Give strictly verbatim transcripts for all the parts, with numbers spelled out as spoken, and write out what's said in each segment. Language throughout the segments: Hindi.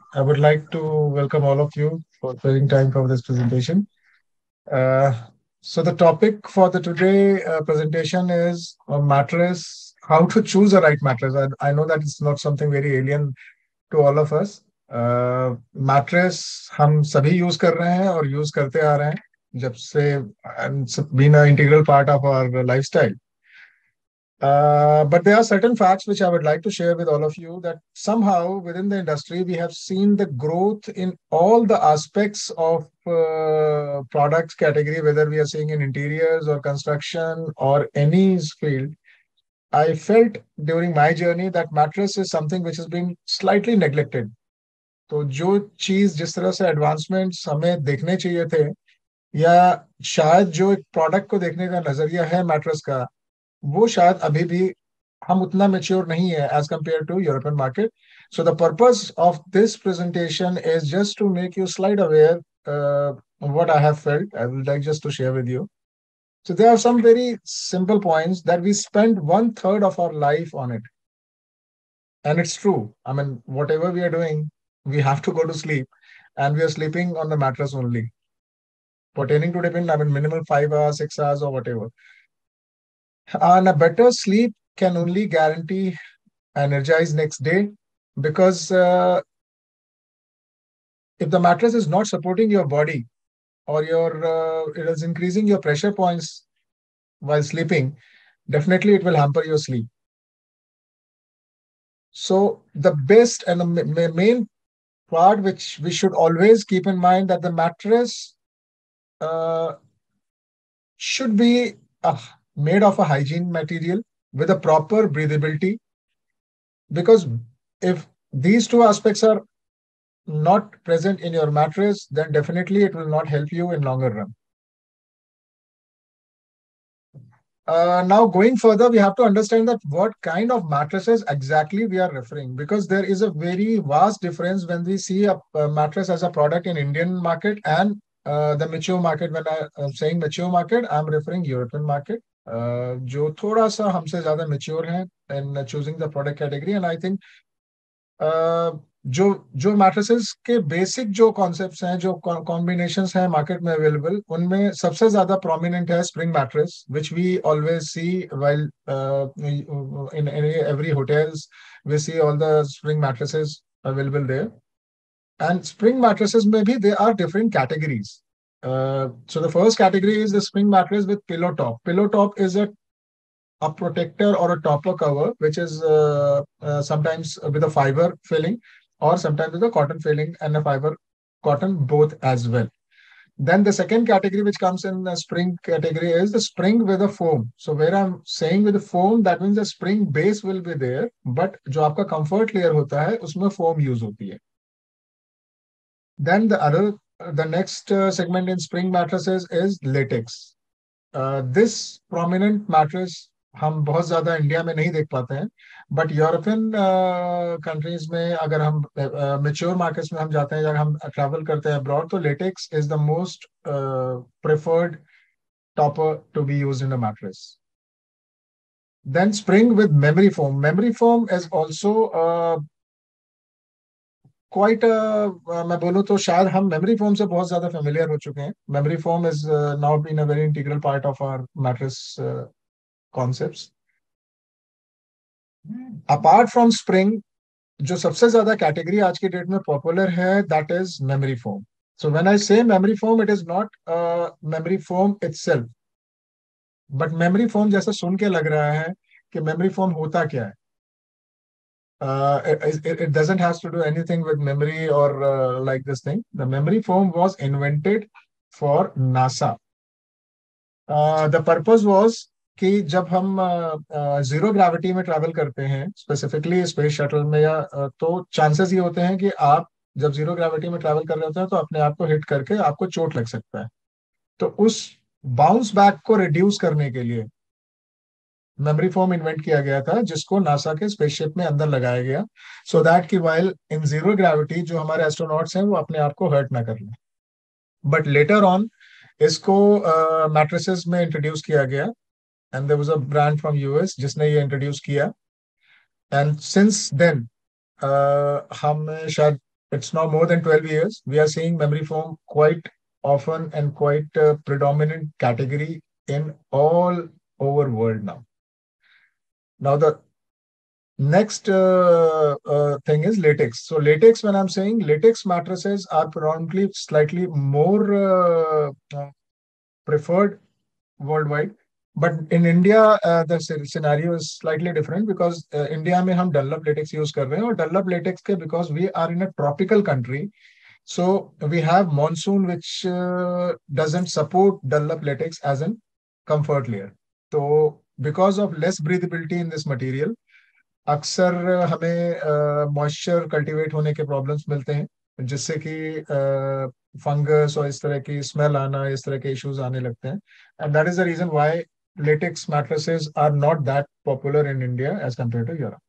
I would like to welcome all of you for sparing time for this presentation. Uh, so the topic for the today uh, presentation is a mattress, how to choose a right mattress. I, I know that it's not something very alien to all of us. Uh, mattress हम सभी यूज कर रहे हैं और यूज करते आ रहे हैं जब से, and it's been an integral part of our lifestyle. Uh, but there are certain facts which I would like to share with all of you that somehow within the industry, we have seen the growth in all the aspects of uh, products category, whether we are seeing in interiors or construction or any field. I felt during my journey that mattress is something which is being slightly neglected. तो जो चीज जिस तरह से एडवांसमेंट्स हमें देखने चाहिए थे, या शायद जो एक प्रोडक्ट को देखने का नजरिया है मैट्रेस का, वो शायद अभी भी हम उतना मेच्योर नहीं है as compare to European market. So the purpose of this presentation is just to make you slide aware what I have felt. I would like just to share with you. So there are some very simple points that we spend one third of our life on it. And it's true. I mean, whatever we are doing, we have to go to sleep and we are sleeping on the mattress only. Pertaining to depend, I mean, minimal five hours, six hours, or whatever. And a better sleep can only guarantee energize next day because uh, if the mattress is not supporting your body or your uh, it is increasing your pressure points while sleeping, definitely it will hamper your sleep. So the best and the main part which we should always keep in mind that the mattress uh, should be uh, made of a hygiene material with a proper breathability, because if these two aspects are not present in your mattress, then definitely it will not help you in longer run. Uh, now, going further, we have to understand that what kind of mattresses exactly we are referring, because there is a very vast difference when we see a, a mattress as a product in Indian market and uh, the mature market. When I am saying mature market, I'm referring European market, uh, जो थोड़ा सा हमसे ज़्यादा mature हैं in choosing the product category. And I think uh, जो जो मैट्रेसेस के बेसिक जो कॉन्सेप्ट्स हैं, जो कॉम्बिनेशंस हैं मार्केट में अवेलेबल, उनमें सबसे ज्यादा प्रोमिनेंट है spring mattress, which we always see while in every hotels. We see all the spring mattresses available there. And spring mattresses में भी they are different categories. So the first category is the spring mattress with pillow top. Pillow top is a a protector or a topper cover, which is uh, uh, sometimes with a fiber filling or sometimes with a cotton filling and a fiber cotton both as well. Then the second category which comes in the spring category is the spring with a foam. So where I'm saying with the foam, that means the spring base will be there, but जो आपका comfort layer होता है उसमें foam use होती है. Then the other, the next uh, segment in spring mattresses is latex. Uh, this prominent mattress हम बहुत ज्यादा इंडिया में नहीं देख पाते हैं, बट यूरोपियन कंट्रीज में अगर हम मेच्योर uh, मार्केट्स में हम जाते हैं, अगर हम ट्रैवल करते हैं अब्रॉड, तो latex is the most preferred topper to be used in a mattress. Then spring with memory foam. Memory foam is also quite, मैं बोलूँ तो शायद हम मेमोरी फोम से बहुत ज्यादा फेमिलियर हो चुके हैं. Memory foam is now been a very integral part of our mattress concepts. Apart from spring, जो सबसे ज्यादा कैटेगरी आज की डेट में पॉपुलर है, that is memory foam. So when I say memory foam, it is not memory foam itself, but memory foam जैसा सुन के लग रहा है कि मेमोरी फोम होता क्या है. Uh, it, it, it doesn't have to do anything with memory or uh, like this thing. The memory foam was invented for NASA. Uh, the purpose was कि जब हम जीरो ग्रेविटी में ट्रैवल करते हैं, स्पेसिफिकली स्पेस शटल में, या uh, तो चांसेस ये होते हैं कि आप जब जीरो ग्रेविटी में ट्रैवल कर रहे होते हैं तो अपने आप को हिट करके आपको चोट लग सकता है. तो उस बाउंस बैक को रिड्यूस करने के लिए मेमोरी फोम इन्वेंट किया गया था, जिसको नासा के स्पेसशिप में अंदर लगाया गया, सो दैट कि वाइल इन जीरो ग्रेविटी जो हमारे एस्ट्रोनॉट्स हैं वो अपने आप को हर्ट ना कर लें. बट लेटर ऑन इसको मैट्रेसेस uh, में इंट्रोड्यूस किया गया, and there was a brand from US जिसने ये इंट्रोड्यूस किया. एंड सिंस देन हम शायद it's now more than twelve years. We are seeing memory foam quite often and quite uh, predominant category in all over world now. Now the next uh, uh, thing is latex. So latex, when I'm saying latex mattresses are predominantly slightly more uh, uh, preferred worldwide. But in India, uh, the scenario is slightly different because uh, India में हम Dunlop latex use कर रहे हैं और Dunlop latex के because we are in a tropical country, so we have monsoon which uh, doesn't support Dunlop latex as an comfort layer. So because of less breathability in this material, अक्सर हमें मॉइस्चर कल्टीवेट होने के प्रॉब्लम्स मिलते हैं जिससे कि फंगस और इस तरह की स्मेल आना इस तरह के इश्यूज आने लगते हैं and that is the reason why latex mattresses are not that popular in India as compared to Europe.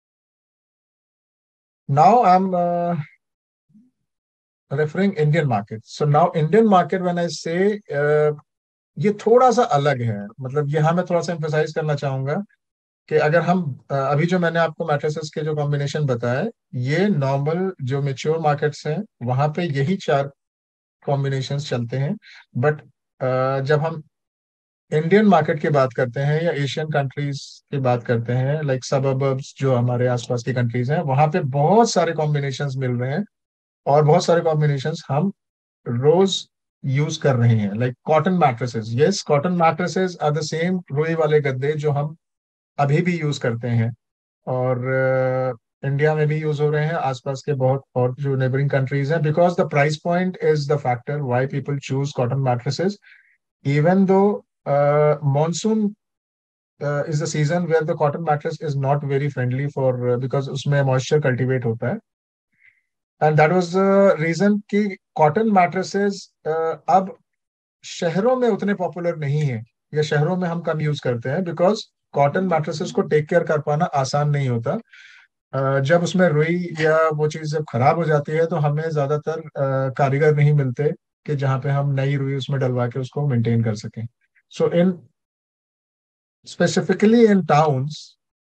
Now I'm uh, referring Indian market. So now Indian market when I say uh, ये थोड़ा सा अलग है मतलब यहाँ मैं थोड़ा सा एम्फेसाइज करना चाहूंगा कि अगर हम अ, अभी जो मैंने आपको मैट्रेसेस के जो कॉम्बिनेशन बताया ये नॉर्मल जो मेच्योर मार्केट्स हैं वहां पे यही चार कॉम्बिनेशंस चलते हैं बट जब हम इंडियन मार्केट की बात करते हैं या एशियन कंट्रीज की बात करते हैं लाइक सबअर्ब्स जो हमारे आसपास की कंट्रीज हैं वहां पे बहुत सारे कॉम्बिनेशंस मिल रहे हैं और बहुत सारे कॉम्बिनेशंस हम रोज यूज कर रहे हैं like cotton mattresses yes cotton mattresses are the same रुई वाले गद्दे जो हम अभी भी यूज करते हैं और इंडिया में भी यूज हो रहे हैं आसपास के बहुत और जो नेबरिंग कंट्रीज हैं because the price point is the factor why people choose cotton mattresses even though monsoon is the season where the cotton mattress is not very friendly for because उसमें मॉइस्चर कल्टीवेट होता है and that was the reason कि कॉटन मैट्रेसेस अब शहरों में उतने पॉपुलर नहीं है या शहरों में हम कम यूज करते हैं बिकॉज कॉटन मैट्रेसेस को टेक केयर कर पाना आसान नहीं होता अ, जब उसमें रुई या वो चीज जब खराब हो जाती है तो हमें ज्यादातर अ, कारीगर नहीं मिलते कि जहाँ पे हम नई रुई उसमें डलवा के उसको मेंटेन कर सकें so in specifically in towns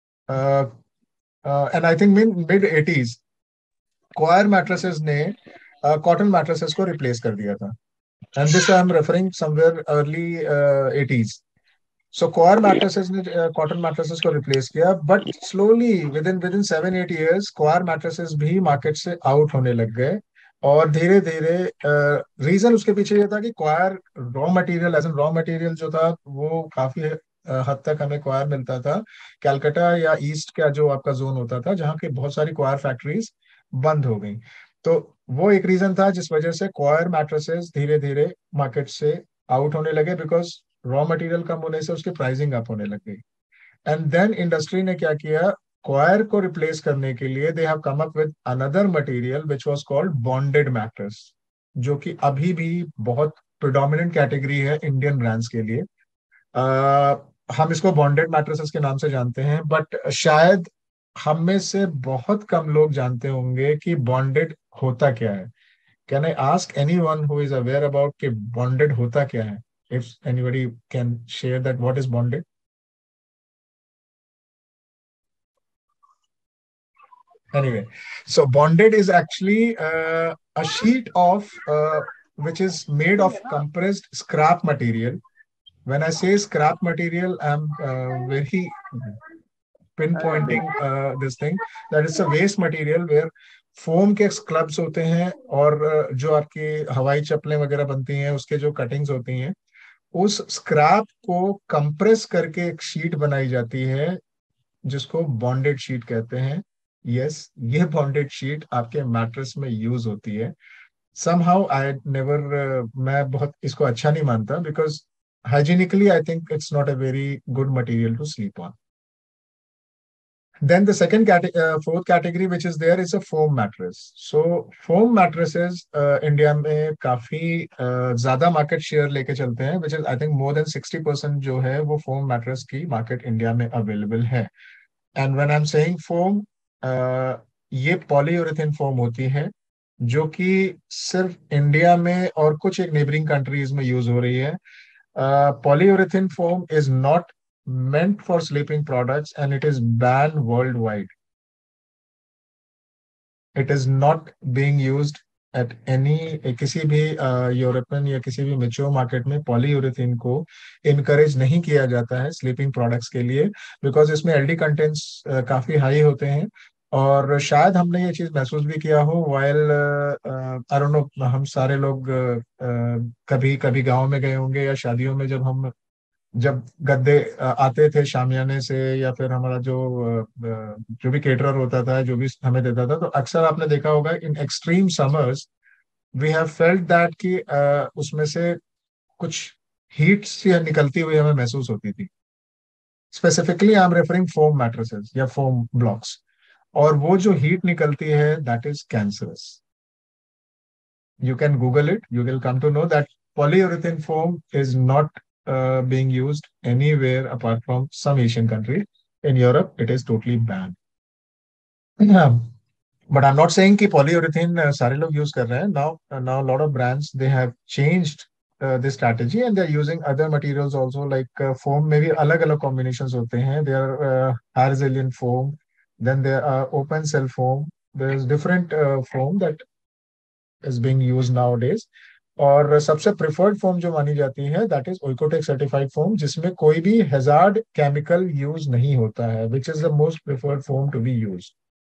and I think min mid eighties coir mattresses ने कॉटन मैट्रेसेस को रिप्लेस कर दिया था and this I am referring somewhere early eighties so coir mattresses ने कॉटन मैट्रेसेस को रिप्लेस किया but slowly within within seven eight years coir mattresses भी मार्केट से आउट होने लग गए और धीरे धीरे रीजन उसके पीछे ये था कि coir raw material as an raw material जो था वो काफी अ, हद तक हमें क्वायर मिलता था कैलकाटा या ईस्ट का जो आपका जोन होता था जहाँ के बहुत सारी क्वायर फैक्ट्रीज बंद हो गई तो वो एक रीजन था जिस वजह से क्वायर मैट्रेसेस धीरे धीरे मार्केट से आउट होने लगे बिकॉज रॉ मटेरियल कम होने से उसकी प्राइसिंग अप होने लग गई एंड देन इंडस्ट्री ने क्या किया क्वायर को रिप्लेस करने के लिए they have come up with another material which was called bonded mattress जो कि अभी भी बहुत प्रिडोमिनेंट कैटेगरी है इंडियन ब्रांड्स के लिए uh, हम इसको बॉन्डेड मैट्रेसेस के नाम से जानते हैं बट शायद हम में से बहुत कम लोग जानते होंगे कि बॉन्डेड होता क्या है can I ask anyone who is aware about कि बॉन्डेड होता क्या है if anybody can share that what is bonded. Anyway, so bonded is actually uh, a sheet of uh, which is made of compressed scrap material. When I say scrap material, I'm uh, very pinpointing uh, this thing that it's a waste material where foam के क्लब्स होते हैं और uh, जो आपकी हवाई चप्पलें वगैरह बनती हैं उसके जो कटिंग्स होती हैं उस स्क्रैप को कंप्रेस करके एक शीट बनाई जाती है जिसको बॉन्डेड शीट कहते हैं यस yes, ये बॉन्डेड शीट आपके मैट्रेस में यूज होती है समहाउ आई नेवर मैं बहुत इसको अच्छा नहीं मानता because hygienically I think it's not a very good material to sleep on then the second cate- uh, fourth category which is there is a foam mattress so foam mattresses uh, India में काफी uh, ज्यादा मार्केट शेयर लेके चलते हैं which is I think more than sixty percent जो है वो foam mattress की मार्केट इंडिया में अवेलेबल है and when I am saying foam ये पॉलीयूरेथेन फोम होती है जो कि सिर्फ इंडिया में और कुछ एक नेबरिंग कंट्रीज में यूज हो रही है polyurethane foam is not meant for sleeping products and it is banned worldwide it is not being used at any, किसी भी यूरोपियन या किसी भी मेच्योर मार्केट में पॉलीयूरेथीन को इनकरेज नहीं किया जाता है स्लीपिंग प्रोडक्ट्स के लिए, बिकॉज इसमें एलडी कंटेंट्स काफी हाई होते हैं। और शायद हमने ये चीज महसूस भी किया हो वाइल, आई डोंट नो, हम सारे लोग uh, uh, कभी कभी गांव में गए होंगे या शादियों में, जब हम जब गद्दे अ, आते थे शामियाने से, या फिर हमारा जो अ, अ, जो भी केटरर होता था, जो भी हमें देता था, तो अक्सर आपने देखा होगा in extreme summers we have felt that कि अ, उसमें से कुछ हीट सी निकलती हुई हमें महसूस होती थी। Specifically I am referring foam mattresses या फोम ब्लॉक्स। और वो जो हीट निकलती है that is cancerous. You can Google it. You will come to know that polyurethane foam is not uh, being used anywhere apart from some Asian countries. In Europe, it is totally banned. Yeah. But I'm not saying कि polyurethane uh, सारे लोग use कर रहे हैं. Now, uh, now a lot of brands they have changed uh, this strategy and they're using other materials also, like uh, foam में भी अलग अलग combinations होते हैं. There are uh, Harzelian foam, then there are open cell foam. There's different uh, foam that is being used nowadays. और सबसे प्रिफर्ड फॉर्म जो मानी जाती है that is Oekotex certified foam, जिसमें कोई भी हैजार्ड केमिकल यूज नहीं होता है, which is the most preferred foam to be use.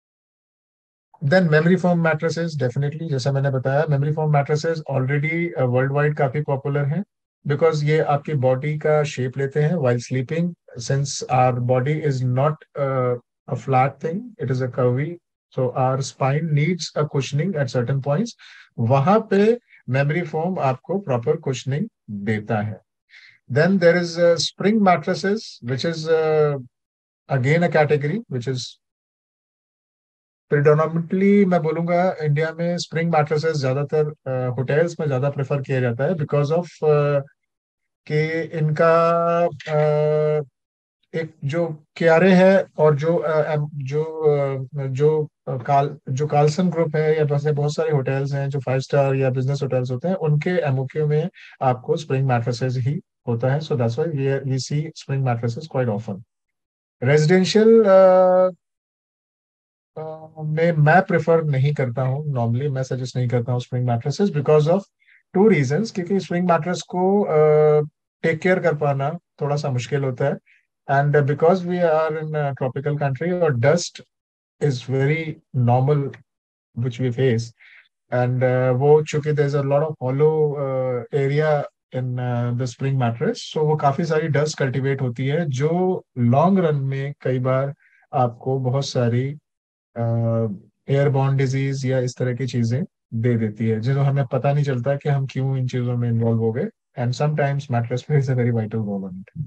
Then memory foam mattresses, definitely जैसा मैंने बताया, memory foam mattresses already worldwide काफी पॉपुलर हैं, बिकॉज ये आपकी बॉडी का शेप लेते हैं while sleeping, since our body is not a flat thing, it is a curvy, so our spine needs a cushioning at certain points. वहां पे मेमोरी फोम आपको प्रॉपर कुशनिंग देता है। Then there is spring mattresses which is again a category which is predominantly, मैं बोलूंगा इंडिया में स्प्रिंग मैट्रेसेस ज्यादातर होटल्स में ज्यादा प्रेफर किया जाता है, बिकॉज ऑफ कि इनका uh, एक जो क्यारे है, और जो uh, एम- जो uh, जो uh, काल जो कार्लसन ग्रुप है, या वैसे बहुत सारे होटल्स हैं जो फाइव स्टार या बिजनेस होटल्स होते हैं, उनके एमओक्यू में आपको स्प्रिंग मैट्रेसेस ही होता है। So that's why we see spring mattresses quite often. Residential में मैं प्रेफर नहीं करता हूँ, नॉर्मली मैं सजेस्ट नहीं करता हूँ spring mattresses, because of two reasons. क्योंकि स्प्रिंग मैट्रेस को टेक केयर कर पाना थोड़ा सा मुश्किल होता है, and because we are in tropical country और dust is very normal which we face, and वो चूंकि there is a lot of hollow area in the spring mattress, so वो काफी सारी डस्ट कल्टीवेट होती है, जो लॉन्ग रन में कई बार आपको बहुत सारी एयरबॉर्न डिजीज या इस तरह की चीजें दे देती है, जिन्हें हमें पता नहीं चलता कि हम क्यों इन चीजों में इन्वॉल्व हो गए। And sometimes mattress plays a very vital role on it.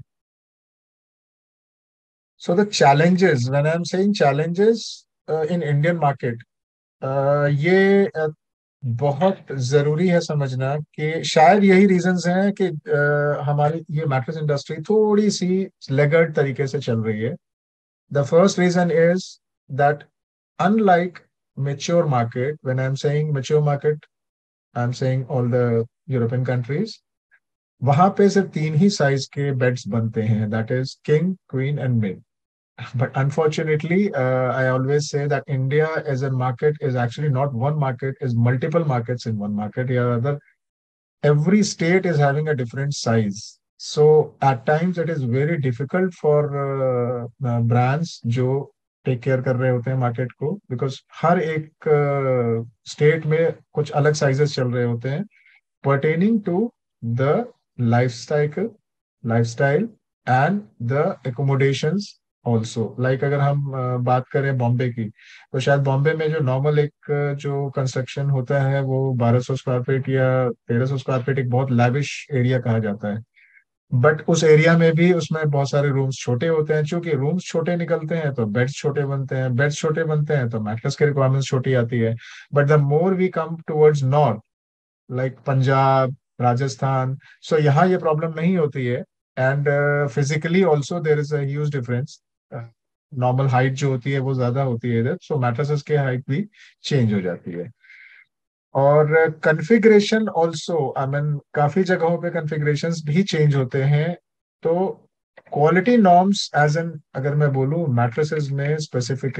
So the challenges, when I am saying challenges in Indian market, ये uh, बहुत जरूरी है समझना कि शायद यही रीजंस हैं कि uh, हमारी ये मैट्रेस इंडस्ट्री थोड़ी सी लेगर्ड तरीके से चल रही है। The first reason is that unlike mature market, when I'm saying mature market, I'm saying all the European countries, वहां पे सिर्फ तीन ही साइज के बेड्स बनते हैं, that is king, queen and mid. But unfortunately, uh, I always say that India as a market is actually not one market, is multiple markets in one market. Yeah, rather, every state is having a different size. So at times it is very difficult for uh, uh, brands जो टेक केयर कर रहे होते हैं मार्केट को, बिकॉज हर एक स्टेट uh, में कुछ अलग साइजेस चल रहे होते हैं pertaining to the life cycle, lifestyle and the accommodations also. Like अगर हम uh, बात करें बॉम्बे की, तो शायद बॉम्बे में जो नॉर्मल एक uh, जो कंस्ट्रक्शन होता है वो बारह सौ स्क्वायर फीट या तेरह सौ स्क्वायर फीट एक बहुत लैविश एरिया कहा जाता है। बट उस एरिया में भी उसमें बहुत सारे रूम्स छोटे होते हैं, क्योंकि रूम्स छोटे निकलते हैं तो बेड्स छोटे बनते हैं, बेड्स छोटे बनते हैं तो मैट्रेस की रिक्वायरमेंट्स छोटी आती है। But the more we come towards north, like Punjab, Rajasthan, so यहाँ ये प्रॉब्लम नहीं होती है। And physically also there is a difference, normal height जो होती है वो ज्यादा होती है इधर, सो मैट्रेसेस की हाइट भी चेंज हो जाती है। और कॉन्फ़िगरेशन ऑल्सो, आई मीन काफी जगहों पे कॉन्फ़िगरेशंस भी चेंज होते हैं। तो क्वालिटी नॉर्म्स एज एन, अगर मैं बोलूँ मैट्रेसेस में स्पेसिफिकली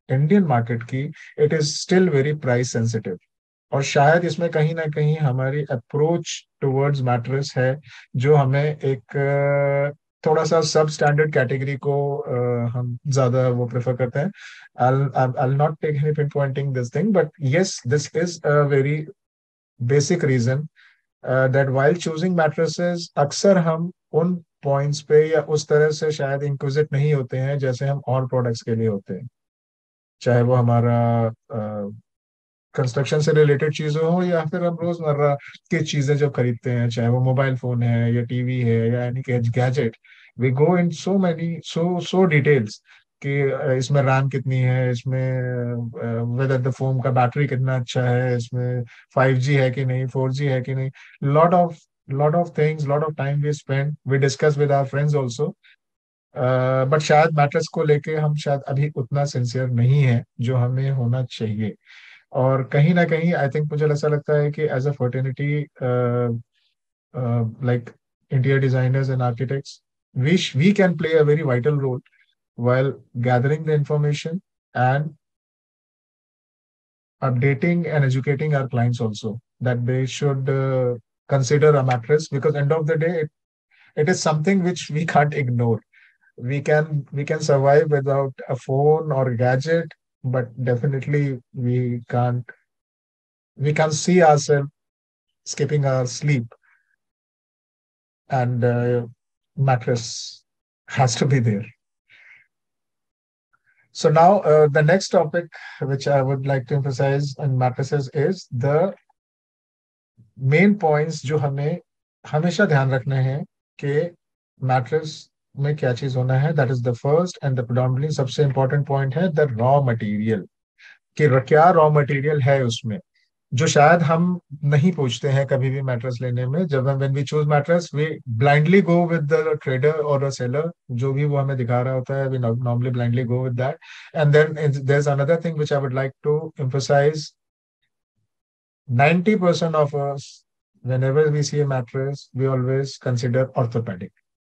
इंडियन मार्केट की, it is still very price sensitive. और शायद इसमें कहीं ना कहीं हमारी अप्रोच टुवर्ड्स मैट्रेस है, जो हमें एक अ, थोड़ा सा सब स्टैंडर्ड कैटेगरी को अ, हम ज्यादा वो प्रेफर करते हैं। I'll I'll not take any pinpointing this thing, but yes, this is a very basic reason uh, that while choosing mattresses अक्सर हम उन पॉइंट्स पे या उस तरह से शायद इंक्विजिट नहीं होते हैं जैसे हम और प्रोडक्ट्स के लिए होते हैं, चाहे वो हमारा कंस्ट्रक्शन से रिलेटेड चीजें हो या फिर हम रोजमर्रा की चीजें जब खरीदते हैं, चाहे वो मोबाइल फोन है या टीवी है या any gadget. We go in so many so so details कि अ, इसमें रैम कितनी है, इसमें वेदर द फोन का बैटरी कितना अच्छा है, इसमें फाइव जी है कि नहीं, फोर जी है कि नहीं। Lot of lot of things, lot of time we spend, we discuss with our friends also. But शायद मैटर्स को लेके हम शायद अभी उतना सिंसियर नहीं है जो हमें होना चाहिए। और कहीं ना कहीं आई थिंक मुझे ऐसा लगता है कि as a fraternity, like interior designers and architects, we sh- we can play a very vital role while gathering the information and updating and educating our clients also that they should uh, consider a mattress, because end of the day it, it is something which we can't ignore. We can we can survive without a phone or a gadget, but definitely we can't we can see ourselves skipping our sleep, and uh, mattress has to be there. So now uh, the next topic which I would like to emphasize on mattresses is the main points जो हमें हमेशा ध्यान रखने हैं कि मैट्रेस में क्या चीज होना है। That is the first and the predominantly सबसे इंपॉर्टेंट पॉइंट है द रॉ मटेरियल, कि र- क्या रॉ मटेरियल है उसमें, जो शायद हम नहीं पूछते हैं कभी भी मैट्रेस लेने में। जब हम when we choose mattress we blindly go with the trader और अ सेलर, जो भी वो हमें दिखा रहा होता है we normally blindly go with that. And then there is another thing which I would like to emphasize. ninety percent of us, whenever we see a mattress, we always consider orthopedic.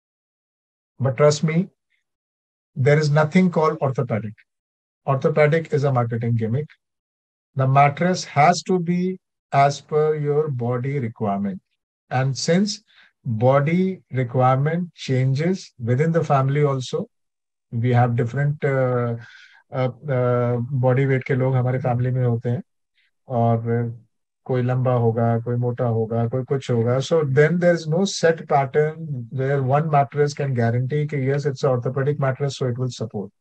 But trust me, there is nothing called orthopedic. Orthopedic is a marketing gimmick. The mattress has to be as per your body requirement. And since body requirement changes within the family also, we have different uh, uh, uh, body weight के लोग हमारे फैमिली में होते हैं, और कोई लंबा होगा, कोई मोटा होगा, कोई कुछ होगा। So then there is no set pattern where one mattress can guarantee कि yes it's orthopedic mattress so it will support.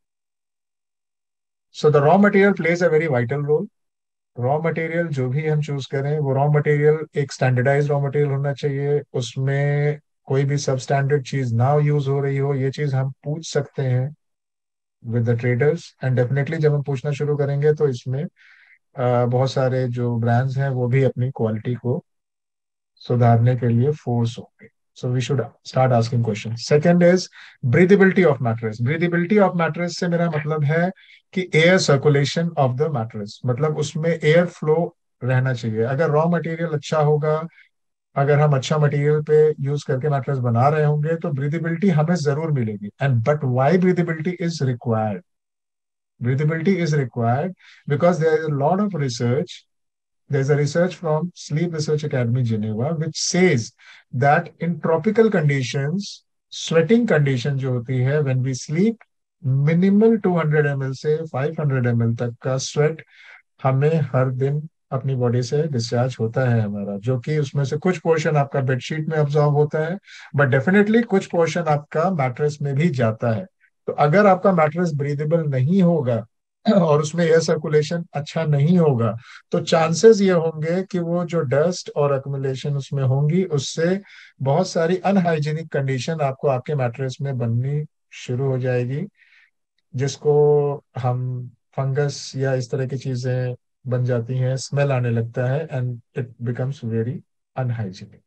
So the raw material plays a very vital role. Raw material जो भी हम चूज करें, वो रॉ मटेरियल एक स्टैंडर्डाइज रॉ मटेरियल होना चाहिए, उसमें कोई भी सब स्टैंडर्ड चीज ना यूज हो रही हो। ये चीज हम पूछ सकते हैं with the traders, and definitely जब हम पूछना शुरू करेंगे तो इसमें अ, बहुत सारे जो ब्रांड्स हैं वो भी अपनी क्वालिटी को सुधारने के लिए फोर्स होंगे। So we should start asking question. Second is breathability of mattress. Breathability of mattress से मेरा मतलब है कि air circulation of the mattress, मतलब उसमें एयर फ्लो रहना चाहिए। अगर रॉ मटेरियल अच्छा होगा, अगर हम अच्छा मटेरियल पे यूज करके मैट्रेस बना रहे होंगे तो ब्रीदेबिलिटी हमें जरूर मिलेगी। And but why breathability is required? Breathability is required because there is a lot of research. There's a research from Sleep Research Academy Geneva which says that in tropical conditions, sweating condition जो होती है when we sleep, minimal two hundred ml से five hundred ml तक का sweat हमें हर दिन अपनी बॉडी से डिस्चार्ज होता है हमारा, जो कि उसमें से कुछ पोर्शन आपका बेडशीट में ऑब्जॉर्व होता है, बट डेफिनेटली कुछ पोर्शन आपका मैट्रेस में भी जाता है। तो अगर आपका मैट्रेस ब्रीदेबल नहीं होगा और उसमें एयर सर्कुलेशन अच्छा नहीं होगा, तो चांसेस ये होंगे कि वो जो डस्ट और अक्युमुलेशन उसमें होंगी, उससे बहुत सारी अनहाइजीनिक कंडीशन आपको आपके मैट्रेस में बननी शुरू हो जाएगी, जिसको हम फंगस या इस तरह की चीजें बन जाती हैं, स्मेल आने लगता है, and it becomes very unhygienic.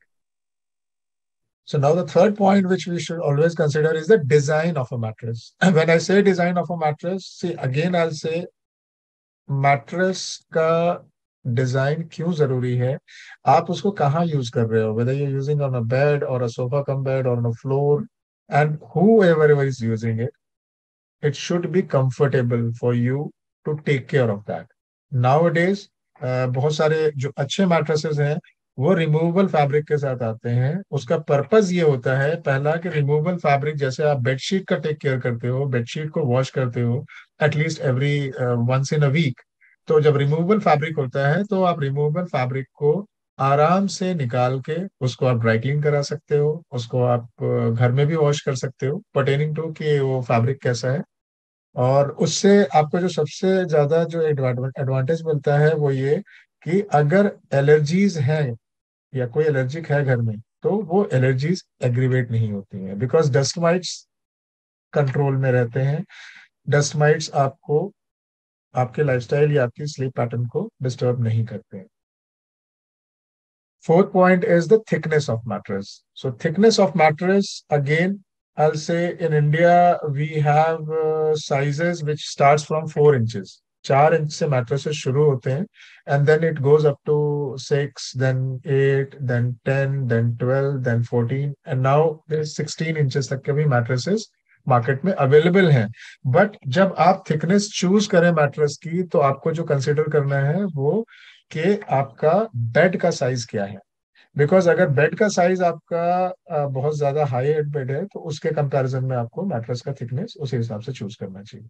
So now the third point which we should always consider is the design of a mattress. When I say design of a mattress, see again I'll say mattress का डिजाइन क्यों जरूरी है, आप उसको कहाँ यूज कर रहे हो, whether you using on a bed और अ सोफा कम बेड और on a floor, and whoever is using it, it should be comfortable for you to take care of that. Nowadays बहुत सारे जो अच्छे मैट्रेसेस हैं वो रिमूवेबल फैब्रिक के साथ आते हैं। उसका पर्पस ये होता है, पहला कि रिमूवेबल फैब्रिक, जैसे आप बेडशीट का टेक केयर करते हो, बेडशीट को वॉश करते हो at least every once in a week, तो जब रिमूवेबल फैब्रिक होता है तो आप रिमूवेबल फैब्रिक को आराम से निकाल के उसको आप ड्राई क्लीन करा सकते हो, उसको आप अ, घर में भी वॉश कर सकते हो पर्टेनिंग टू कि वो फैब्रिक कैसा है। और उससे आपको जो सबसे ज्यादा जो एडवांटेज मिलता है वो ये कि अगर एलर्जीज हैं या कोई एलर्जिक है घर में, तो वो एलर्जीज एग्रीवेट नहीं होती हैं, बिकॉज डस्ट माइट्स कंट्रोल में रहते हैं। डस्ट माइट्स आपको आपके लाइफस्टाइल या आपकी स्लीप पैटर्न को डिस्टर्ब नहीं करते हैं। Fourth point is the thickness of mattress. So thickness of mattress, again, I'll say in India we have uh, sizes which starts from four inches. चार इंच से mattresses शुरू होते हैं, and then it goes up to six, then eight, then ten, then twelve, then fourteen, and now there's sixteen inches तक के भी mattresses मार्केट में अवेलेबल हैं। बट जब आप थिकनेस चूज करें मैट्रेस की, तो आपको जो कंसिडर करना है वो कि आपका बेड का साइज क्या है। बिकॉज अगर बेड का साइज आपका अ, बहुत ज्यादा हाई हेड बेड है, तो उसके कंपैरिजन में आपको मैट्रेस का थिकनेस उसी हिसाब से चूज करना चाहिए।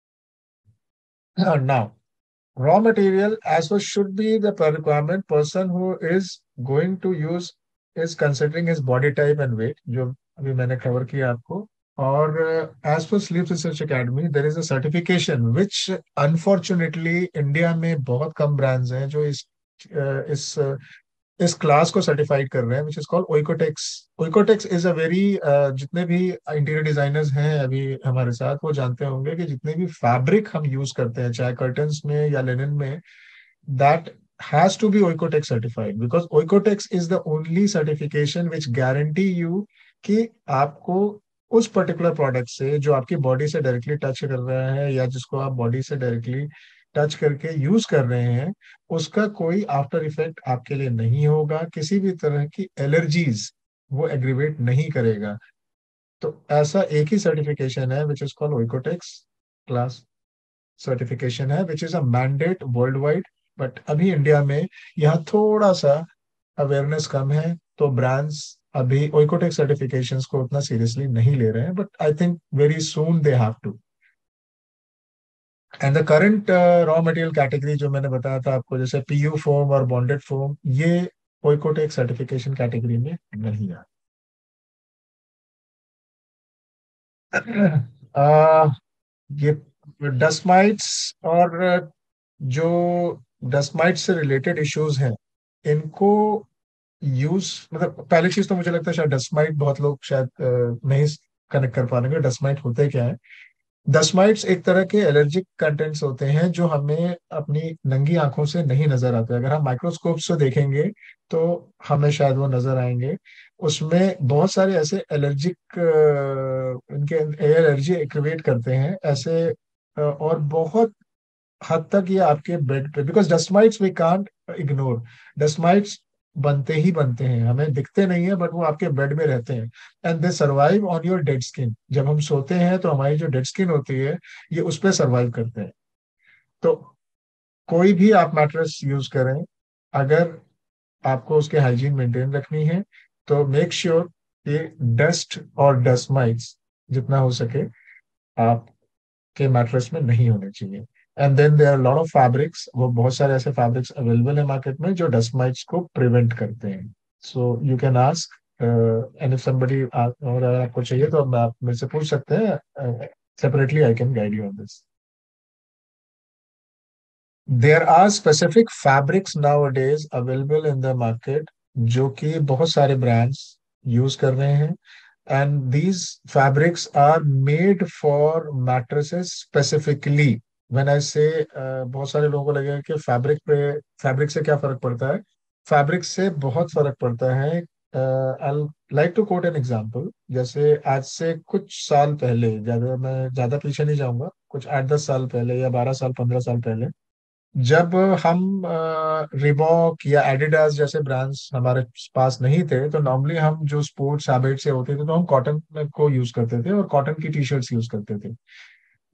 Now raw material as well should be the per- requirement person who is going to use is considering his body type and weight, जो अभी मैंने कवर किया आपको। और as per sleep research academy there is a certification which unfortunately India में बहुत कम ब्रांड्स हैं जो इस अ, इस इस क्लास को सर्टिफाइड कर रहे हैं, which is called Oekotex. Oekotex is a very, जितने भी इंटीरियर डिजाइनर्स हैं अभी हमारे साथ, वो जानते होंगे कि जितने भी फैब्रिक हम यूज करते हैं चाहे कर्टन्स में या लिनन में, that has to be Oekotex certified, because Oekotex is the only certification which guarantee you कि आपको उस पर्टिकुलर प्रोडक्ट से जो आपकी बॉडी से डायरेक्टली टच कर रहा है या जिसको आप बॉडी से डायरेक्टली टच करके यूज कर रहे हैं, उसका कोई आफ्टर इफेक्ट आपके लिए नहीं होगा, किसी भी तरह की एलर्जीज वो एग्रीवेट नहीं करेगा। तो ऐसा एक ही सर्टिफिकेशन है which is called Oekotex class certification है, which is a mandate worldwide. But अभी इंडिया में यहाँ थोड़ा सा अवेयरनेस कम है, तो ब्रांड्स अभी ओइकोटेक सर्टिफिकेशंस को उतना सीरियसली नहीं ले रहे हैं, but I think very soon they have to. And the current raw material category जो मैंने बताया था आपको, जैसे पीयू फोम और बॉन्डेड फोम, ये ओइकोटेक सर्टिफिकेशन कैटेगरी में नहीं है। आ, ये डस्ट माइट्स और जो डस्ट माइट से रिलेटेड इश्यूज हैं, इनको यूज, मतलब पहली चीज तो मुझे लगता है शायद डस्ट माइट बहुत लोग शायद अ, नहीं कनेक्ट कर पाएंगे डस्ट माइट होते क्या है। डस्माइट्स एक तरह के एलर्जिक कंटेंट्स होते हैं जो हमें अपनी नंगी आंखों से नहीं नजर आते, अगर हम माइक्रोस्कोप से देखेंगे तो हमें शायद वो नजर आएंगे। उसमें बहुत सारे ऐसे एलर्जिक, इनके एलर्जी एक्टिवेट करते हैं ऐसे अ, और बहुत हद तक ये आपके बेड पे, because dust mites we can't ignore. Dust mites बनते ही बनते हैं, हमें दिखते नहीं है बट वो आपके बेड में रहते हैं, and they survive on your dead skin. जब हम सोते हैं तो हमारी जो डेड स्किन होती है ये उस पर सर्वाइव करते हैं। तो कोई भी आप मैट्रेस यूज करें, अगर आपको उसके हाइजीन मेंटेन रखनी है, तो मेक श्योर कि डस्ट और डस्ट माइट्स जितना हो सके आपके मैट्रेस में नहीं होने चाहिए। And then there are lot of fabrics, वो बहुत सारे ऐसे फैब्रिक्स अवेलेबल है मार्केट में जो डस्ट माइट्स को प्रिवेंट करते हैं। So you can ask, and if somebody, और अगर आपको चाहिए तो मैं आप मेरे से पूछ सकते हैं separately, I can guide you on this. There are specific fabrics nowadays available in the market जो कि बहुत सारे ब्रांड्स यूज कर रहे हैं, and these fabrics are made for mattresses specifically. When I say, बहुत सारे लोगों को लगेगा कि फैब्रिक पे, फैब्रिक से क्या फर्क पड़ता है। फैब्रिक से बहुत फर्क पड़ता है। I like to quote an example, जैसे आज से कुछ साल पहले, ज्यादा मैं ज्यादा पीछे नहीं जाऊंगा, कुछ आठ दस साल पहले या बारह साल, पंद्रह साल पहले, जब हम रिबॉक या एडिडास जैसे ब्रांड्स हमारे पास नहीं थे, तो नॉर्मली हम जो स्पोर्ट्स हैबिट से होते थे तो हम कॉटन को यूज करते थे और कॉटन की टी शर्ट्स यूज करते थे।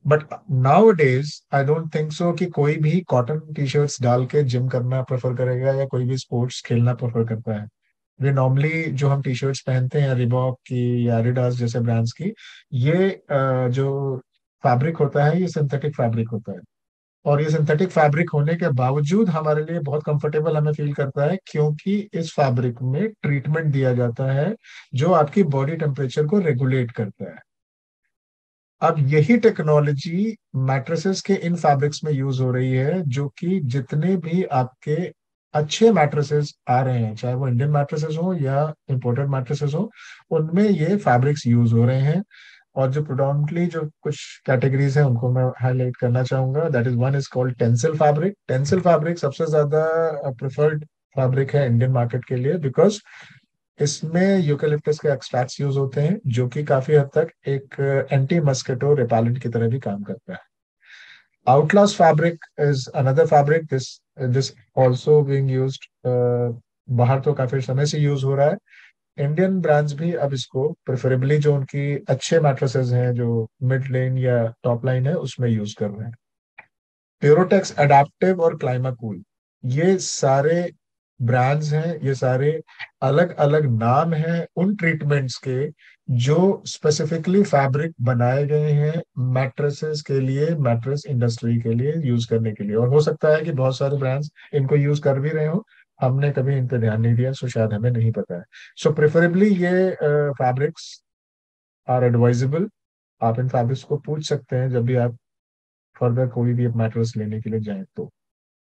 But nowadays I don't think so कि कोई भी कॉटन टी शर्ट्स डाल के जिम करना प्रेफर करेगा या कोई भी स्पोर्ट्स खेलना प्रेफर करता है। वे नॉर्मली जो हम टी शर्ट्स पहनते हैं रिबॉक की या एडिडास जैसे ब्रांड्स की, ये अ, जो फैब्रिक होता है ये सिंथेटिक फैब्रिक होता है। और ये सिंथेटिक फैब्रिक होने के बावजूद हमारे लिए बहुत कंफर्टेबल हमें फील करता है, क्योंकि इस फैब्रिक में ट्रीटमेंट दिया जाता है जो आपकी बॉडी टेम्परेचर को रेगुलेट करता है। अब यही टेक्नोलॉजी मैट्रेसेस के इन फैब्रिक्स में यूज हो रही है, जो कि जितने भी आपके अच्छे मैट्रेसेस आ रहे हैं, चाहे वो इंडियन मैट्रेसेस हो या इंपोर्टेड मैट्रेसेस हो, उनमें ये फैब्रिक्स यूज हो रहे हैं। और जो प्रोडोमिनेटली जो कुछ कैटेगरीज हैं उनको मैं हाईलाइट करना चाहूंगा। That is one is called Tencel fabric. Tencel fabric सबसे ज्यादा प्रेफर्ड फैब्रिक है इंडियन मार्केट के लिए, बिकॉज इसमें यूकेलिप्टस के एक्सट्रैक्ट्स यूज होते हैं, जो कि काफी हद तक एक एंटी मस्किटो रिपेलेंट की तरह भी काम करता है। Outlast fabric is another fabric, this this also being used, बाहर तो काफी समय से यूज हो रहा है। इंडियन ब्रांड्स भी अब इसको प्रेफरेबली जो उनकी अच्छे मैट्रेसेस हैं जो मिड लेन या टॉप लाइन है उसमें यूज कर रहे हैं। प्यूरोटेक्स, अडेप्टिव और क्लाइमाकूल, ये सारे ब्रांड्स हैं, ये सारे अलग अलग नाम हैं उन ट्रीटमेंट्स के जो स्पेसिफिकली फैब्रिक बनाए गए हैं मैट्रेसेस के लिए, मैट्रेस इंडस्ट्री के लिए यूज करने के लिए। और हो सकता है कि बहुत सारे ब्रांड्स इनको यूज कर भी रहे हो, हमने कभी इन पे ध्यान नहीं दिया, सो शायद हमें नहीं पता है। सो प्रेफरेबली ये फैब्रिक्स आर एडवाइजेबल। आप इन फैब्रिक्स को पूछ सकते हैं जब भी आप फर्दर कोई भी मैट्रेस लेने के लिए जाएं तो।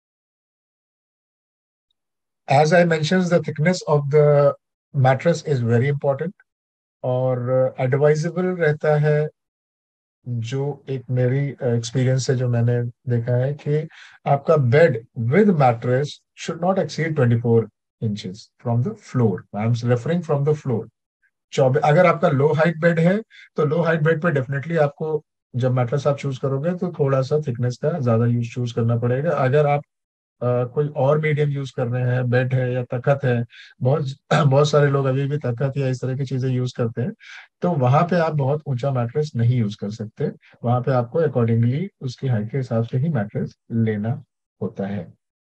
As I mention, the thickness of the mattress is very important. और एडवाइजेबल रहता है, जो एक मेरी एक्सपीरियंस से जो मैंने देखा है कि आपका bed with mattress should not exceed twenty four inches from the floor. I am referring from the floor. चौबीस, अगर आपका लो हाइट बेड है तो लो हाइट बेड पे डेफिनेटली आपको जब मैट्रेस आप चूज करोगे तो थोड़ा सा थिकनेस का ज्यादा यूज चूज करना पड़ेगा। अगर आप अ, कोई और मीडियम यूज कर रहे हैं, बेड है या तखत है, बहुत बहुत सारे लोग अभी भी तखत या इस तरह की चीजें यूज करते हैं, तो वहां पे आप बहुत ऊंचा मैट्रेस नहीं यूज कर सकते। वहां पे आपको अकॉर्डिंगली उसकी हाइट के हिसाब से ही मैट्रेस लेना होता है।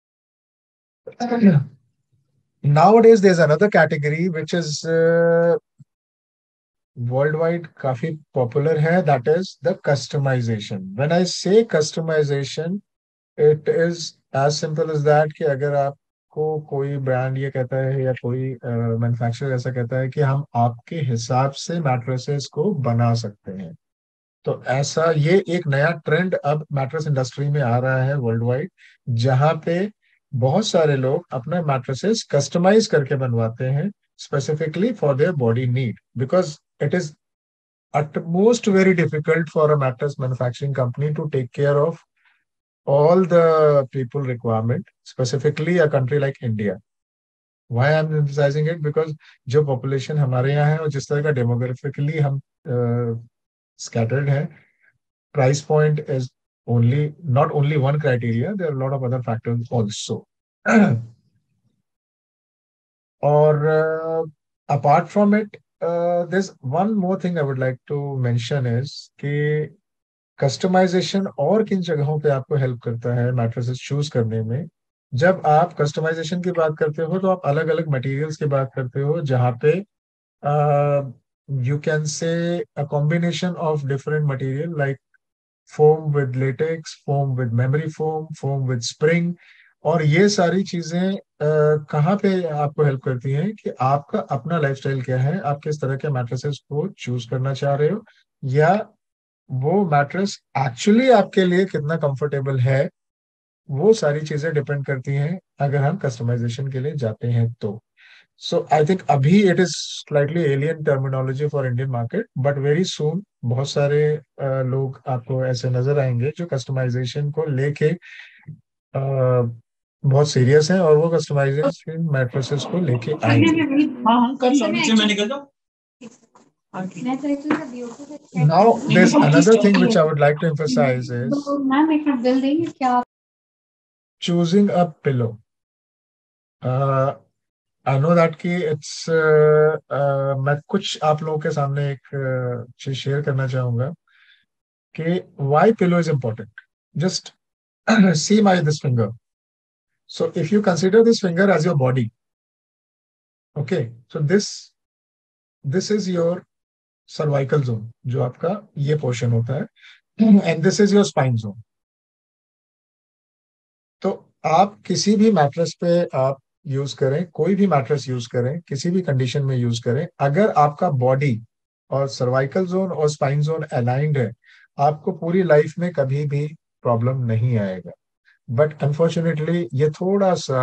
Nowadays, there's another category which is worldwide काफी पॉपुलर है, that is the customization. When I say customization, it is as simple as that कि अगर आपको कोई ब्रांड ये कहता है या कोई मैन्युफैक्चरर ऐसा कहता है कि हम आपके हिसाब से मैट्रेसेस को बना सकते हैं, तो ऐसा ये एक नया ट्रेंड अब मैट्रेस इंडस्ट्री में आ रहा है वर्ल्ड वाइड, जहां पे बहुत सारे लोग अपने मैट्रेसेस कस्टमाइज करके बनवाते हैं specifically for their body need, because it is utmost very difficult for a mattress manufacturing company to take care of all the people requirement, specifically a country like India. Why I'm emphasizing it? Because जो population हमारे यहाँ है और जिस तरह का demographically हम scattered है, price point is only not only one criteria. There are a lot of other factors also. और apart from it, uh, there's one more thing I would like to mention is कि कस्टमाइजेशन और किन जगहों पे आपको हेल्प करता है मैट्रेसेस चूज करने में। जब आप कस्टमाइजेशन की बात करते हो तो आप अलग अलग मटेरियल्स की बात करते हो, जहाँ पे you can say a combination of different material like foam with latex, foam with memory foam, foam with spring. और ये सारी चीजें uh, कहाँ पे आपको हेल्प करती हैं कि आपका अपना लाइफस्टाइल क्या है, आप किस तरह के मैट्रेसेस को चूज करना चाह रहे हो, या वो मैट्रेस एक्चुअली आपके लिए कितना कंफर्टेबल है। वो सारी चीजें डिपेंड करती हैं अगर हम कस्टमाइजेशन के लिए जाते हैं तो। सो आई थिंक अभी it is slightly alien terminology for Indian market, but very soon बहुत सारे uh, लोग आपको ऐसे नजर आएंगे जो कस्टमाइजेशन को लेके uh, बहुत सीरियस हैं और वो कस्टमाइजेशन मैट्रेसेस को लेके आएंगे। हाँ हाँ कर लो, नीचे मैं निकल जाऊँ। Now, there's another thing which I would like to emphasize is ma'am एक मिनट बिल देंगे क्या? choosing a pillow. Uh, I know that कि इट्स मैं कुछ आप लोगों के सामने एक uh, चीज शेयर करना चाहूंगा। कि why pillow is important. Just see my this finger. So if you consider this finger as your body, okay, so this this is your cervical zone, जो आपका ये पोर्शन होता है, and this is your spine zone. तो आप किसी भी मैट्रेस पे आप यूज करें, कोई भी मैट्रेस यूज करें, किसी भी कंडीशन में यूज करें, अगर आपका बॉडी और सर्वाइकल जोन और स्पाइन जोन अलाइंड है, आपको पूरी लाइफ में कभी भी प्रॉब्लम नहीं आएगा. बट अनफॉर्चुनेटली ये थोड़ा सा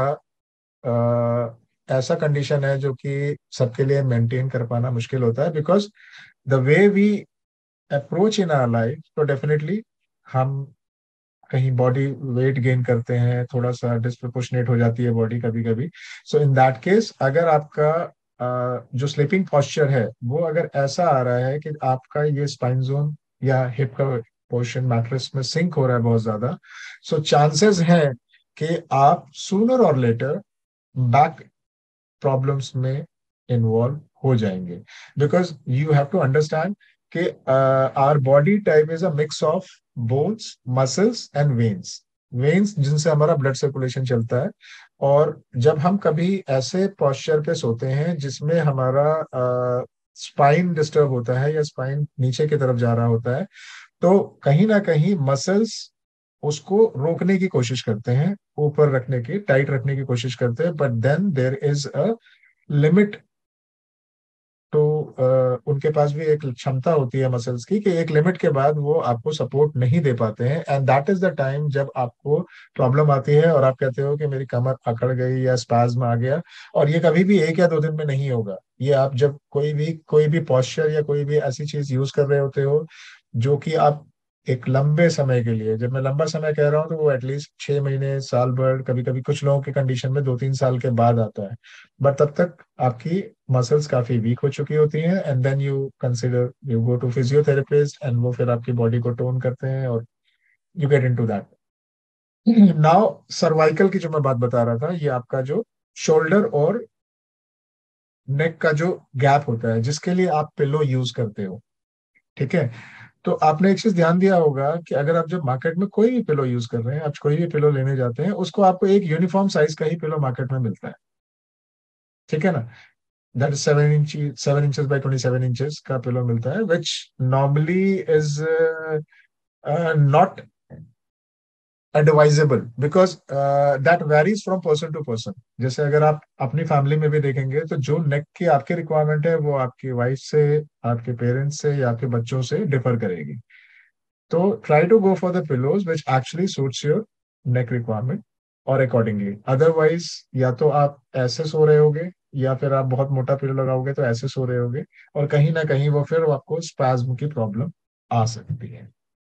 अ, ऐसा कंडीशन है जो कि सबके लिए मेंटेन कर पाना मुश्किल होता है, because the way we approach in our life, तो डेफिनेटली हम कहीं बॉडी वेट गेन करते हैं, थोड़ा सा डिस्प्रोपोर्शनेट हो जाती है बॉडी कभी कभी. सो इन दैट केस अगर आपका अ, जो स्लीपिंग पॉस्चर है वो अगर ऐसा आ रहा है कि आपका ये स्पाइन जोन या हिप का पोर्शन मैट्रेस में सिंक हो रहा है बहुत ज्यादा, सो चांसेस हैं कि आप सूनर और लेटर बैक प्रॉब्लम्स में इन्वॉल्व हो जाएंगे. Because you have to understand कि our body type is a mix of bones, muscles and veins. Veins जिनसे हमारा ब्लड सर्कुलेशन चलता है, और जब हम कभी ऐसे पोस्चर पे सोते हैं जिसमें हमारा स्पाइन uh, डिस्टर्ब होता है या स्पाइन नीचे की तरफ जा रहा होता है, तो कहीं ना कहीं मसल्स उसको रोकने की कोशिश करते हैं, ऊपर रखने की, टाइट रखने की कोशिश करते हैं. But then there is a limit. तो uh, उनके पास भी एक क्षमता होती है मसल्स की कि एक लिमिट के बाद वो आपको सपोर्ट नहीं दे पाते हैं, and that is the time जब आपको प्रॉब्लम आती है और आप कहते हो कि मेरी कमर अकड़ गई या स्पाज्म आ गया. और ये कभी भी एक या दो दिन में नहीं होगा. ये आप जब कोई भी कोई भी पॉस्चर या कोई भी ऐसी चीज यूज कर रहे होते हो जो कि आप एक लंबे समय के लिए, जब मैं लंबा समय कह रहा हूँ तो वो एटलीस्ट छह महीने, साल भर, कभी कभी कुछ लोगों की कंडीशन में दो तीन साल के बाद आता है. बट तब तक आपकी मसल्स काफी वीक हो चुकी होती हैं, and then you consider you go to physiotherapist, and वो फिर आपकी बॉडी को टोन करते हैं और you get into that. Now cervical की जो मैं बात बता रहा था, ये आपका जो शोल्डर और नेक का जो गैप होता है जिसके लिए आप पिलो यूज करते हो, ठीक है. तो आपने एक चीज ध्यान दिया होगा कि अगर आप जब मार्केट में कोई भी पिलो यूज कर रहे हैं, आप कोई भी पिलो लेने जाते हैं, उसको आपको एक यूनिफॉर्म साइज का ही पिलो मार्केट में मिलता है, ठीक है ना. That is seven inch seven inches by twenty seven inches का पिलो मिलता है, which normally is not advisable, because that varies from person to person. जैसे अगर आप अपनी फैमिली में भी देखेंगे तो जो नेक की आपकी रिक्वायरमेंट है वो आपकी वाइफ से, आपके पेरेंट्स से या आपके बच्चों से डिफर करेगी. तो try to go for the pillows which actually suits your neck requirement, और अकॉर्डिंगली. अदरवाइज या तो आप ऐसे सो रहे होगे, या फिर आप बहुत मोटा पिलो लगाओगे तो ऐसे सो रहे होगे, और कहीं ना कहीं वो फिर आपको स्पैज्म की प्रॉब्लम आ सकती है.